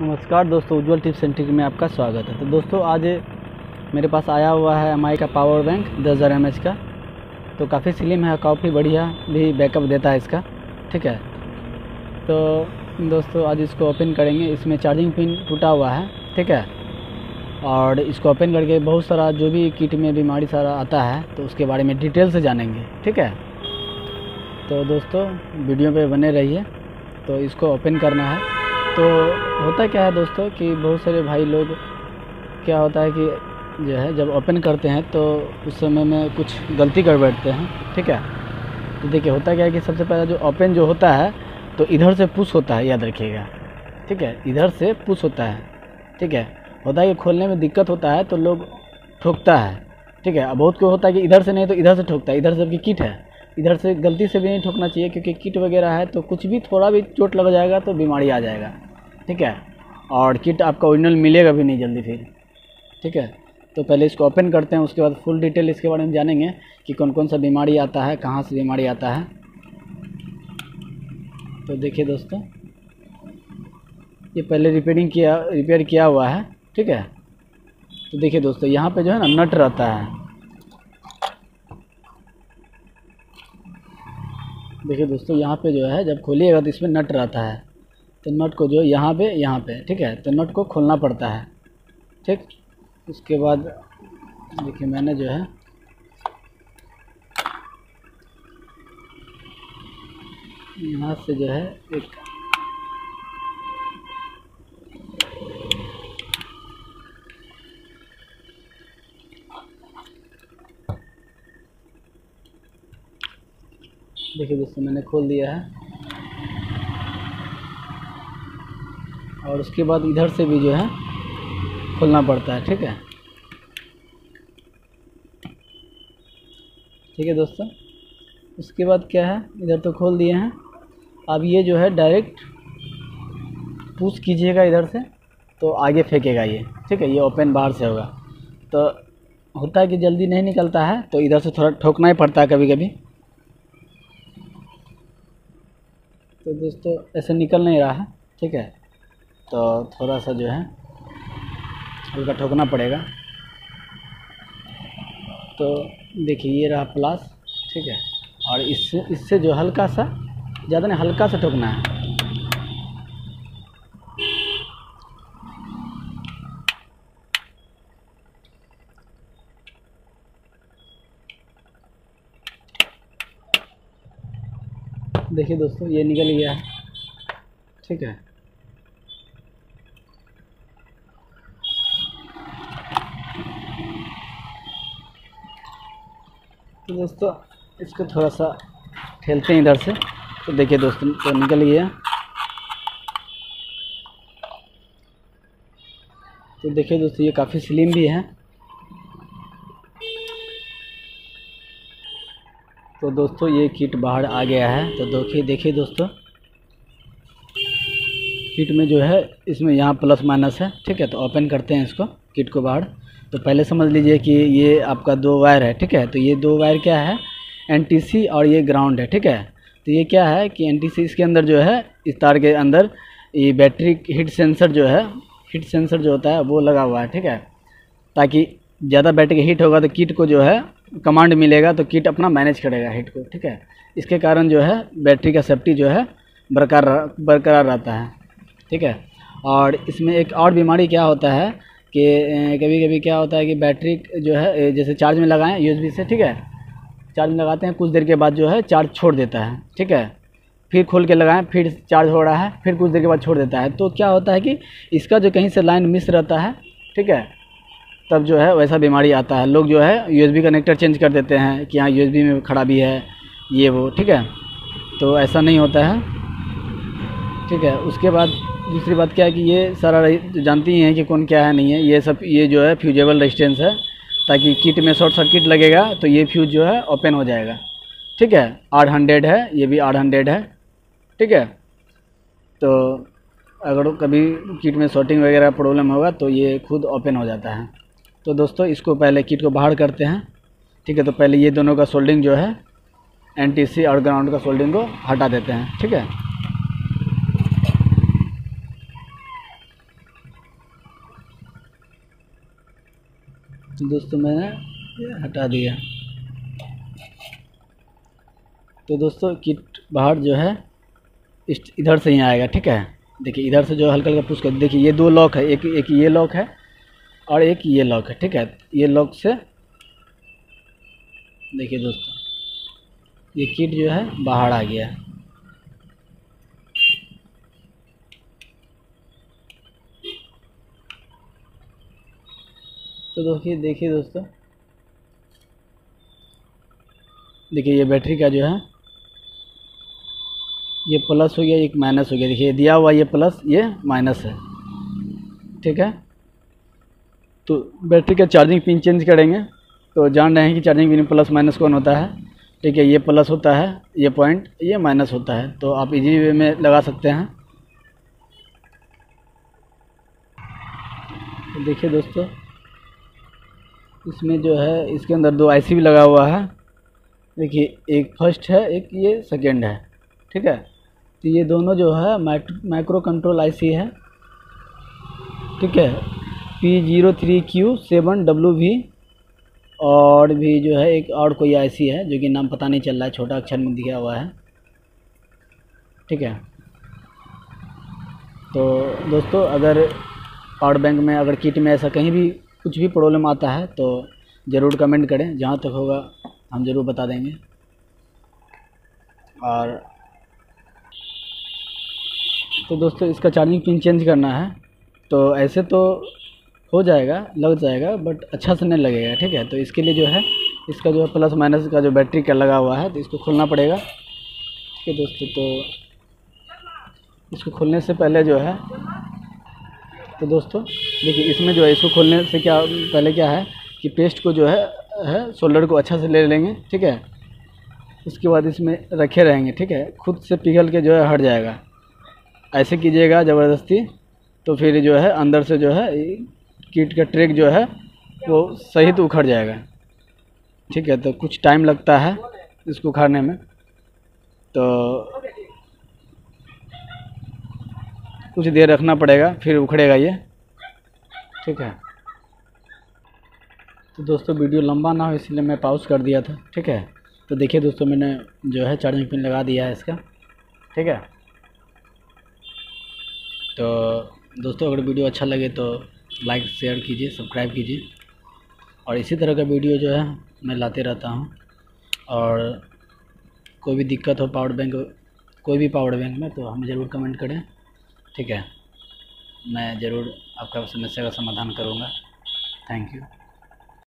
नमस्कार दोस्तों, उज्ज्वल tips and trick में आपका स्वागत है। तो दोस्तों आज मेरे पास आया हुआ है MI का पावर बैंक 10,000 mAh का। तो काफ़ी स्लिम है, काफ़ी बढ़िया भी बैकअप देता है इसका। ठीक है, तो दोस्तों आज इसको ओपन करेंगे। इसमें चार्जिंग पिन टूटा हुआ है। ठीक है, और इसको ओपन करके बहुत सारा जो भी किट में बीमारी सारा आता है तो उसके बारे में डिटेल से जानेंगे। ठीक है, तो दोस्तों वीडियो पे बने रहिए। तो इसको ओपन करना है। तो होता क्या है दोस्तों कि बहुत सारे भाई लोग क्या होता है कि जो है जब ओपन करते हैं तो उस समय में कुछ गलती कर बैठते हैं। ठीक है, तो देखिए होता क्या है कि सबसे पहले जो ओपन जो होता है तो इधर से पुश होता है, याद रखिएगा। ठीक है, इधर से पुश होता है। ठीक है, होता है कि खोलने में दिक्कत होता है तो लोग ठोकता है। ठीक है, बहुत को होता है कि इधर से नहीं तो इधर से ठोकता है। इधर से जबकि किट है, इधर से गलती से भी नहीं ठोकना चाहिए, क्योंकि किट वगैरह है तो कुछ भी थोड़ा भी चोट लग जाएगा तो बीमारी आ जाएगा। ठीक है, और किट आपका ओरिजिनल मिलेगा भी नहीं जल्दी फिर। ठीक है, तो पहले इसको ओपन करते हैं, उसके बाद फुल डिटेल इसके बारे में जानेंगे कि कौन कौन सा बीमारी आता है, कहाँ से बीमारी आता है। तो देखिए दोस्तों, ये पहले रिपेयर किया हुआ है। ठीक है, तो देखिए दोस्तों यहाँ पे जो है ना नट रहता है। देखिए दोस्तों यहाँ पे जो है जब खोलिएगा तो इसमें नट रहता है। तो नट को जो यहाँ पे ठीक है, तो नट को खोलना पड़ता है। ठीक, उसके बाद देखिए मैंने जो है यहाँ से जो है एक देखिए दोस्तों मैंने खोल दिया है। और उसके बाद इधर से भी जो है खोलना पड़ता है। ठीक है, ठीक है दोस्तों, उसके बाद क्या है, इधर तो खोल दिए हैं। अब ये जो है डायरेक्ट पुश कीजिएगा इधर से तो आगे फेंकेगा ये। ठीक है, ये ओपन बाहर से होगा। तो होता है कि जल्दी नहीं निकलता है तो इधर से थोड़ा ठोकना ही पड़ता है कभी कभी। तो दोस्तों ऐसे निकल नहीं रहा है। ठीक है, तो थोड़ा सा जो है हल्का ठोकना पड़ेगा। तो देखिए ये रहा प्लस। ठीक है, और इससे जो हल्का सा, ज़्यादा नहीं, हल्का सा ठोकना है। देखिए दोस्तों ये निकल गया है। ठीक है, तो दोस्तों इसको थोड़ा सा ठेलते हैं इधर से। तो देखिए दोस्तों तो निकल गया। तो देखिए दोस्तों ये काफ़ी स्लिम भी है। तो दोस्तों ये किट बाहर आ गया है। तो देखिए दोस्तों किट में जो है इसमें यहाँ प्लस माइनस है। ठीक है, तो ओपन करते हैं इसको, किट को बाहर। तो पहले समझ लीजिए कि ये आपका 2 वायर है। ठीक है, तो ये 2 वायर क्या है, NTC और ये ग्राउंड है। ठीक है, तो ये क्या है कि NTC इसके अंदर जो है, इस तार के अंदर ये बैटरी हीट सेंसर जो है, हीट सेंसर जो होता है वो लगा हुआ है। ठीक है, ताकि ज़्यादा बैटरी हीट होगा तो किट को जो है कमांड मिलेगा तो किट अपना मैनेज करेगा हीट को। ठीक है, इसके कारण जो है बैटरी का सेफ्टी जो है बरकरार रहता है। ठीक है, और इसमें एक और बीमारी क्या होता है कि कभी कभी क्या होता है कि बैटरी जो है जैसे चार्ज में लगाएं USB से। ठीक है, चार्ज में लगाते हैं, कुछ देर के बाद जो है चार्ज छोड़ देता है। ठीक है, फिर खोल के लगाएं, फिर चार्ज हो रहा है, फिर कुछ देर के बाद छोड़ देता है। तो क्या होता है कि इसका जो कहीं से लाइन मिस रहता है। ठीक है, तब जो है वैसा बीमारी आता है। लोग जो है USB कनेक्टर चेंज कर देते हैं कि हाँ USB में खराबी है ये वो। ठीक है, तो ऐसा नहीं होता है। ठीक है, उसके बाद दूसरी बात क्या है कि ये सारा जानती ही हैं कि कौन क्या है नहीं है। ये सब ये जो है फ्यूजेबल रेजिस्टेंस है, ताकि किट में शॉर्ट सर्किट लगेगा तो ये फ्यूज जो है ओपन हो जाएगा। ठीक है, R100 है, ये भी R100 है। ठीक है, तो अगर कभी किट में शॉर्टिंग वगैरह प्रॉब्लम होगा तो ये खुद ओपन हो जाता है। तो दोस्तों इसको पहले किट को बाहर करते हैं। ठीक है, तो पहले ये दोनों का सोल्डिंग जो है NTC और ग्राउंड का सोल्डिंग को हटा देते हैं। ठीक है, तो दोस्तों मैंने ये हटा दिया। तो दोस्तों किट बाहर जो है इधर से ही आएगा, ठीक है। देखिए इधर से जो हल्का हल्का पुश कर, देखिए ये दो लॉक है, एक ये लॉक है और एक ये लॉक है, ठीक है। ये लॉक से देखिए दोस्तों ये किट जो है बाहर आ गया। तो देखिए दोस्तों, देखिए ये बैटरी का जो है ये प्लस हो गया, एक माइनस हो गया। देखिए दिया हुआ ये प्लस ये माइनस है, ठीक है। तो बैटरी का चार्जिंग पिन चेंज करेंगे तो जान रहे हैं कि चार्जिंग पिन प्लस माइनस कौन होता है, ठीक है। ये प्लस होता है, ये पॉइंट ये माइनस होता है, तो आप इजी वे में लगा सकते हैं। तो देखिए दोस्तों इसमें जो है इसके अंदर दो आईसी भी लगा हुआ है। देखिए एक फर्स्ट है, एक ये सेकेंड है, ठीक है। तो ये दोनों जो है माइक्रो कंट्रोल आईसी है, ठीक है। P03Q7WV और भी जो है एक और कोई आईसी है जो कि नाम पता नहीं चल रहा है, छोटा अक्षर में दिया हुआ है, ठीक है। तो दोस्तों अगर पावर बैंक में अगर किट में ऐसा कहीं भी कुछ भी प्रॉब्लम आता है तो ज़रूर कमेंट करें, जहाँ तक होगा हम ज़रूर बता देंगे। और तो दोस्तों इसका चार्जिंग पिन चेंज करना है तो ऐसे तो हो जाएगा, लग जाएगा, बट अच्छा से नहीं लगेगा, ठीक है। तो इसके लिए जो है इसका जो है प्लस माइनस का जो बैटरी का लगा हुआ है तो इसको खोलना पड़ेगा, ठीक है दोस्तों। तो इसको खोलने से पहले जो है तो दोस्तों देखिए इसमें जो है इसको खोलने से क्या पहले क्या है कि पेस्ट को जो है शोल्डर को अच्छा से ले लेंगे, ठीक है। उसके बाद इसमें रखे रहेंगे, ठीक है। खुद से पिघल के जो है हट जाएगा। ऐसे कीजिएगा ज़बरदस्ती तो फिर जो है अंदर से जो है किट का ट्रैक जो है वो सही तो उखड़ जाएगा, ठीक है। तो कुछ टाइम लगता है इसको उखाड़ने में, तो कुछ देर रखना पड़ेगा फिर उखड़ेगा ये, ठीक है। तो दोस्तों वीडियो लंबा ना हो इसलिए मैं पॉज कर दिया था, ठीक है। तो देखिए दोस्तों मैंने जो है चार्जिंग पिन लगा दिया है इसका, ठीक है। तो दोस्तों अगर वीडियो अच्छा लगे तो लाइक शेयर कीजिए, सब्सक्राइब कीजिए और इसी तरह का वीडियो जो है मैं लाते रहता हूँ। और कोई भी दिक्कत हो कोई भी पावर बैंक में तो हमें ज़रूर कमेंट करें, ठीक है। मैं ज़रूर आपका समस्या का समाधान करूँगा। Thank you.